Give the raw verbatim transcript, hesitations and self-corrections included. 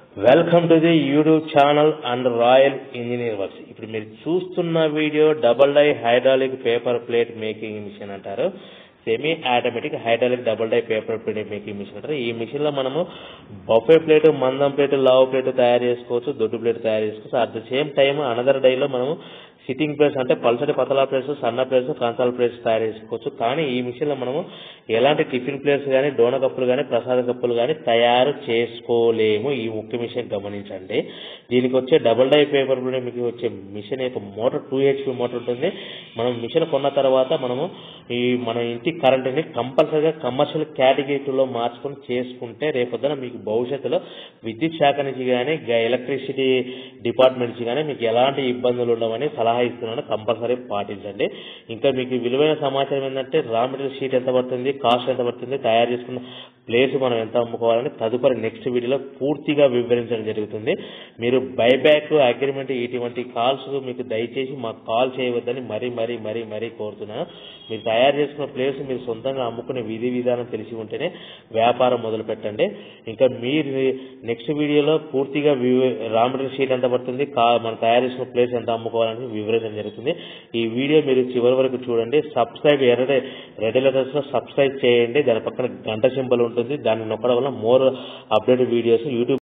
Welcome to the YouTube channel and Royal Engineer Works. ఇప్పుడు మీరు చూస్తున్న video double die hydraulic paper plate making machine అంటారు. Semi automatic hydraulic double die paper plate making machine అంటారు. ఈ machine లో మనము buffet plate, మందం plate, లావ్ ప్లేట్ తయారు చేసుకోవచ్చు, దొడ్డు ప్లేట్ తయారు చేసుకోవచ్చు. At the same time another డైలో మనము సిట్టింగ్ ప్లేట్స్ అంటే పల్సటి పతలా ప్లేట్స్, సన్న ప్లేట్స్, కంచాల ప్లేట్స్ తయారు చేసుకోవచ్చు. కానీ ఈ మిషన్ లో మనము ఎలాంటి టిఫిన్ ప్లేట్స్ కానీ, డోన కప్పులు కానీ, ప్రసాద కప్పులు కానీ తయారు చేసుకోలేము. ఈ ముఖ్య మిషన్ గమనించండి. దీనికి వచ్చే డబుల్ డై పేపర్ ప్లేట్ మీకు వచ్చే మిషన్ యొక్క మోటార్ టూ హెచ్పి మోటార్ ఉంటుంది. మనం మిషన్ కొన్న తర్వాత మనము ఈ మన ఇంటి కరెంట్ని కంపల్సరీగా కమర్షియల్ కేటగిరీలో మార్చుకొని చేసుకుంటే రేపొద్దున మీకు భవిష్యత్తులో విద్యుత్ శాఖ నుంచి కానీ, ఎలక్ట్రిసిటీ డిపార్ట్మెంట్ నుంచి కానీ మీకు ఎలాంటి ఇబ్బందులు ఉండవని సలహా ఇస్తున్నాను. కంపల్సరీ పాటించండి. ఇంకా మీకు విలువైన సమాచారం ఏంటంటే రా మెటీరియల్ షీట్ ఎంత పడుతుంది, కాస్ట్ ఎంత పడుతుంది, తయారు చేసుకున్న ప్లేస్ మనం ఎంత అమ్ముకోవాలని తదుపరి నెక్స్ట్ వీడియోలో పూర్తిగా వివరించడం జరుగుతుంది. మీరు బైబ్యాక్ అగ్రిమెంట్ ఇటువంటి కాల్స్ మీకు దయచేసి మాకు కాల్ చేయవద్దని మరీ మరీ మరీ మరీ కోరుతున్నాను. మీరు తయారు చేసుకున్న ప్లేస్ మీరు సొంతంగా అమ్ముకునే విధి విధానం తెలిసి ఉంటేనే వ్యాపారం మొదలు పెట్టండి. ఇంకా మీరు నెక్స్ట్ వీడియోలో పూర్తిగా రా మెటీరియల్ షీట్ ఎంత పడుతుంది, మనం తయారు చేసుకున్న ప్లేస్ ఎంత అమ్ముకోవాలని వివరించడం జరుగుతుంది. ఈ వీడియో మీరు చివరి వరకు చూడండి. సబ్స్క్రైబ్ ఎర్ర రెడ్ లెటర్స్ లో సబ్స్క్రైబ్ చేయండి. దాని పక్కన గంట సింబల్ ఉంటుంది, దాన్ని నొక్కడం వల్ల మోర్ అప్డేట్ వీడియోస్ యూట్యూబ్